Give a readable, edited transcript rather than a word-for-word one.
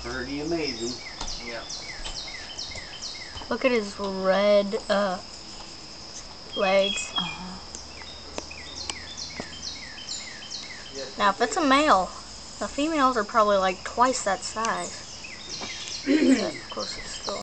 Pretty amazing. Yeah. Look at his red legs. Now, if it's a male, the females are probably like twice that size. But of course, it's still